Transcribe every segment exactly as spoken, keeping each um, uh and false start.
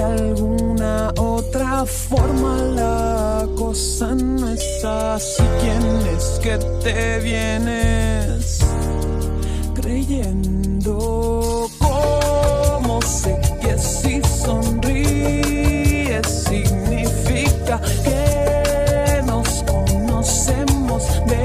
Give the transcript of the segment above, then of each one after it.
alguna otra forma la cosa no es así. ¿Quién es que te vienes creyendo? ¿Cómo sé que si sonríes significa que nos conocemos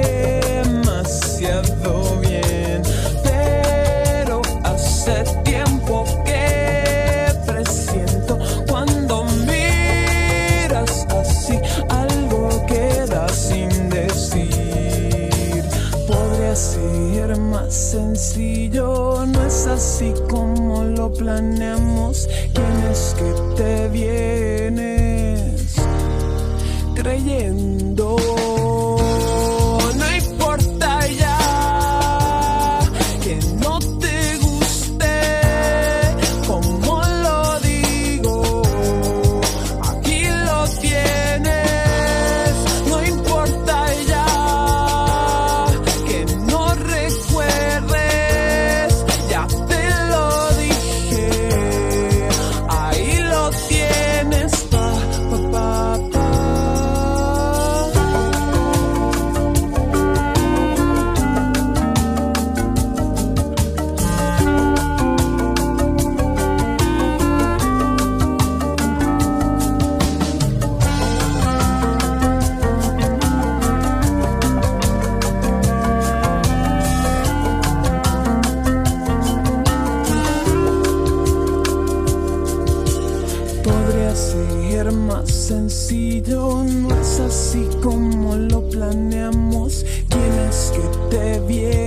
demasiado bien? Pero hace tiempo que presiento cuando miras así, algo queda sin decir. Podría ser más sencillo, no es así como lo planeamos. ¿Quién es que te vienes creyendo? No importa ya que no te guste como lo digo, aquí lo tienes. No importa ya que no recuerdes, ya te lo dije, ahí lo tienes. Pa, pa, pa, pa. Podría ser más sencillo, no es así como lo planeamos. ¿Quién es que te viene